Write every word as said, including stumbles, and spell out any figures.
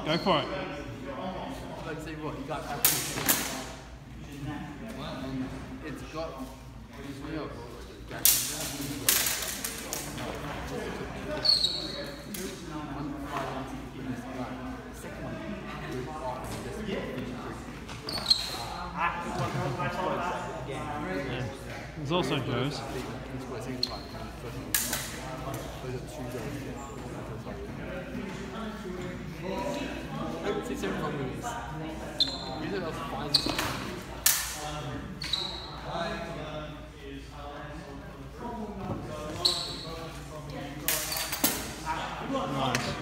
Go for it. Let's see what you got after. And it's got these real There's also Joe's. It's different from movies. Usually those finds. Nice.